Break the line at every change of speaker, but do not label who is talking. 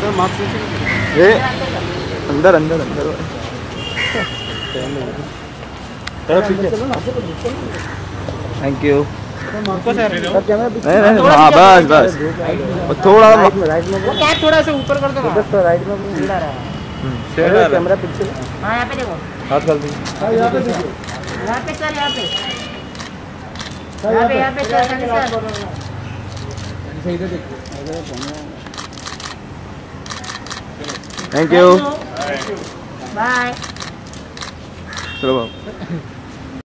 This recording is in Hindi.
सर मार्क्स
ये अंदर अंदर अंदर थैंक यू। नहीं हाँ बस बस थोड़ा
कैप थोड़ा सा ऊपर कर दो ना।
राइट में वीड आ रहा है कैमरा पीछे।
हाँ यहाँ पे देखो,
हाथ कर दीजिए।
यहाँ पे देखो,
यहाँ पे सर, यहाँ पे यहाँ पे सर,
सही से देखो।
Thank you.
बाय।
चलो बाबू।